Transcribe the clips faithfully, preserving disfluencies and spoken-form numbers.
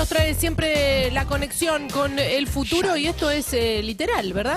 nos trae siempre la conexión con el futuro y esto es eh, literal, ¿verdad?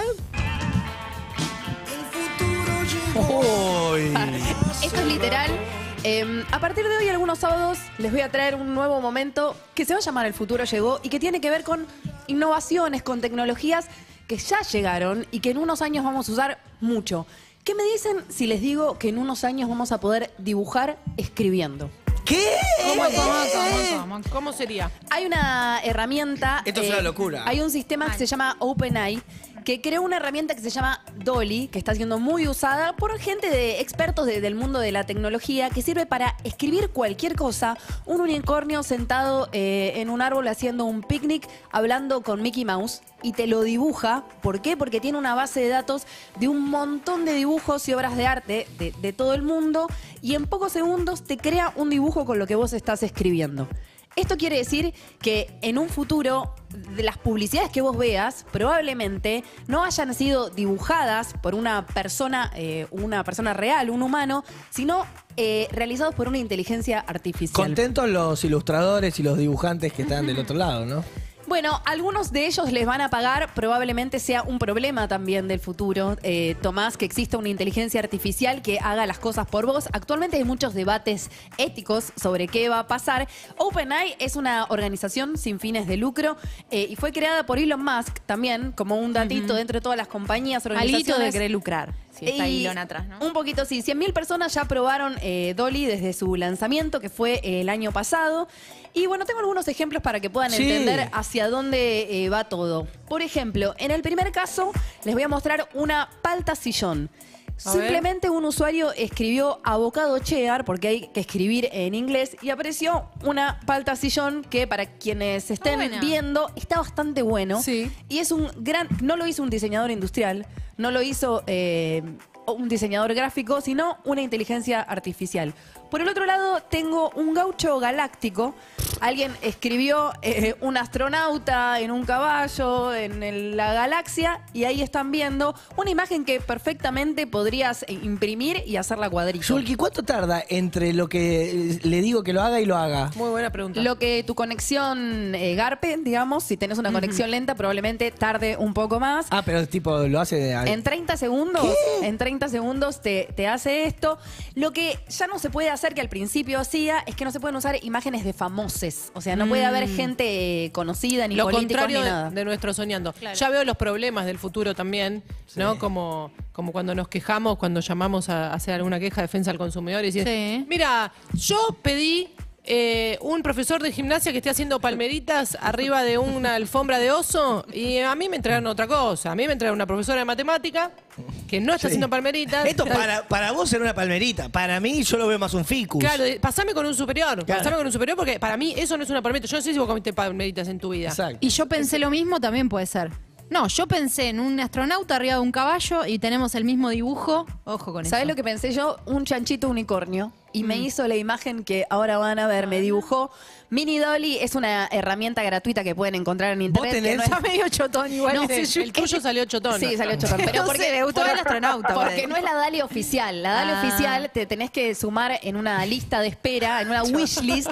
Uy. Esto es literal. Eh, a partir de hoy, algunos sábados, les voy a traer un nuevo momento que se va a llamar El Futuro Llegó y que tiene que ver con innovaciones, con tecnologías que ya llegaron y que en unos años vamos a usar mucho. ¿Qué me dicen si les digo que en unos años vamos a poder dibujar escribiendo? ¿Qué? ¿Cómo, cómo, cómo, cómo, cómo sería? Hay una herramienta... Esto es una locura. Hay un sistema que se llama OpenAI, que creó una herramienta que se llama Dolly, que está siendo muy usada por gente de expertos de, del mundo de la tecnología, que sirve para escribir cualquier cosa. Un unicornio sentado eh, en un árbol haciendo un picnic, hablando con Mickey Mouse, y te lo dibuja. ¿Por qué? Porque tiene una base de datos de un montón de dibujos y obras de arte de, de todo el mundo, y en pocos segundos te crea un dibujo con lo que vos estás escribiendo. Esto quiere decir que en un futuro, de las publicidades que vos veas, probablemente no hayan sido dibujadas por una persona, eh, una persona real, un humano, sino eh, realizados por una inteligencia artificial. Contentos los ilustradores y los dibujantes que están del otro lado, ¿no? Bueno, algunos de ellos les van a pagar, probablemente sea un problema también del futuro, eh, Tomás, que exista una inteligencia artificial que haga las cosas por vos. Actualmente hay muchos debates éticos sobre qué va a pasar. OpenAI es una organización sin fines de lucro eh, y fue creada por Elon Musk también, como un datito uh-huh. dentro de todas las compañías, organizaciones. Alito de querer lucrar. Sí, está y Elon atrás, ¿no? Un poquito, sí. cien mil personas ya probaron eh, Dolly desde su lanzamiento, que fue eh, el año pasado. Y bueno, tengo algunos ejemplos para que puedan sí. entender hacia dónde eh, va todo. Por ejemplo, en el primer caso, les voy a mostrar una palta sillón. A Simplemente ver. un usuario escribió avocado cheddar, porque hay que escribir en inglés, y apareció una palta sillón que, para quienes estén Buena. viendo, está bastante bueno. Sí. Y es un gran... No lo hizo un diseñador industrial, no lo hizo eh, un diseñador gráfico, sino una inteligencia artificial. Por el otro lado, tengo un gaucho galáctico. Alguien escribió eh, un astronauta en un caballo en el, la galaxia, y ahí están viendo una imagen que perfectamente podrías imprimir y hacerla cuadrito. Yulki, ¿cuánto tarda entre lo que le digo que lo haga y lo haga? Muy buena pregunta. Lo que tu conexión eh, garpe, digamos, si tenés una uh-huh. conexión lenta, probablemente tarde un poco más. Ah, pero tipo lo hace... De... En treinta segundos, ¿Qué? en treinta segundos te, te hace esto. Lo que ya no se puede hacer, que al principio hacía, es que no se pueden usar imágenes de famosos. O sea, no mm. puede haber gente conocida, ni Lo políticos, contrario ni nada. De, de nuestro soñando. Claro. Ya veo los problemas del futuro también, sí. ¿no? Como, como cuando nos quejamos, cuando llamamos a hacer alguna queja de defensa al consumidor y decir, sí. mira, yo pedí eh, un profesor de gimnasia que esté haciendo palmeritas arriba de una alfombra de oso, y a mí me entregaron otra cosa. A mí me entregaron una profesora de matemática que no está sí. haciendo palmeritas. Esto para, para vos era una palmerita. Para mí yo lo veo más un ficus. Claro, pasame con un superior. Claro. Pasame con un superior, porque para mí eso no es una palmerita. Yo no sé si vos comiste palmeritas en tu vida. Exacto. Y yo pensé lo mismo, también puede ser. No, yo pensé en un astronauta arriba de un caballo y tenemos el mismo dibujo. Ojo con eso. ¿Sabés lo que pensé yo? Un chanchito unicornio. Y mm. me hizo la imagen que ahora van a ver. Me dibujó. Mini Dolly es una herramienta gratuita que pueden encontrar en internet. ¿Vos tenés? Que no Está medio chotón igual. No, ese sí, el tuyo salió chotón. Sí, salió chotón. Pero no porque sé, me gustó por, el astronauta. Porque no es la Dali oficial. La Dali ah. oficial te tenés que sumar en una lista de espera, en una wishlist.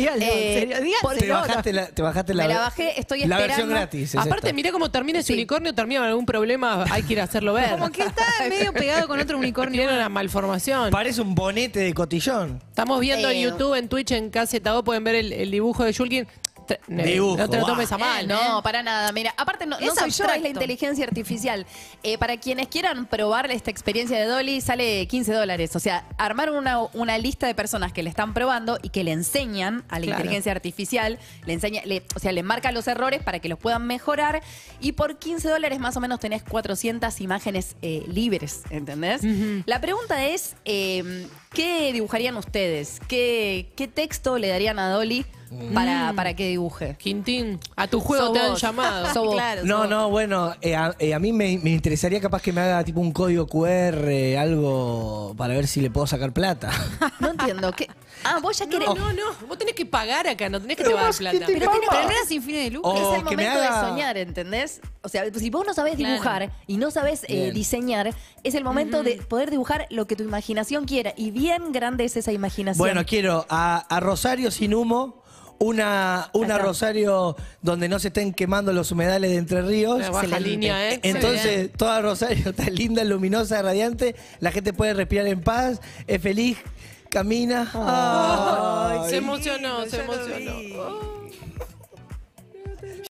Eh, te, bajaste la, te bajaste la... Me la bajé, estoy la esperando. versión gratis. Aparte, esta. mirá cómo termina ese sí. unicornio, termina con algún problema, hay que ir a hacerlo ver. Como que está medio pegado con otro unicornio. Tiene una malformación. Parece un bonete de cotillón. Estamos viendo eh, en YouTube, en Twitch, en K Z O, pueden ver el, el dibujo de Yulkin. Dibujo, no te lo tomes a mal. Eh, no, ¿eh? Para nada. Mira, aparte no, no soy yo, es la inteligencia artificial. Eh, para quienes quieran probar esta experiencia de Dolly, sale quince dólares. O sea, armar una, una lista de personas que le están probando y que le enseñan a la claro. inteligencia artificial, le enseña, le, o sea, le marca los errores para que los puedan mejorar. Y por quince dólares más o menos tenés cuatrocientas imágenes eh, libres, ¿entendés? Uh-huh. La pregunta es, eh, ¿qué dibujarían ustedes? ¿Qué, qué texto le darían a Dolly Para, mm. para que dibuje? Quintín, a tu juego so te vos. han llamado. Claro, no, no, bueno, eh, a, eh, a mí me, me interesaría capaz que me haga tipo un código Q R, algo para ver si le puedo sacar plata. No entiendo. ¿Qué? Ah, vos ya querés. No, no, no, vos tenés que pagar acá, no tenés que te va a dar plata. Pero, tiene, pero no era sin fines de lucro. Oh, es el momento haga... de soñar, ¿entendés? O sea, si vos no sabés dibujar claro. y no sabés eh, diseñar, es el momento uh-huh. de poder dibujar lo que tu imaginación quiera. Y bien grande es esa imaginación. Bueno, quiero a, a Rosario sin humo, una, una está. Rosario donde no se estén quemando los humedales de Entre Ríos. Una baja Excelente. línea, ¿eh? Entonces, toda Rosario está linda, luminosa, radiante. La gente puede respirar en paz, es feliz, camina. Ay, Ay, se emocionó, lindo, se ya lo emocionó. vi. Oh.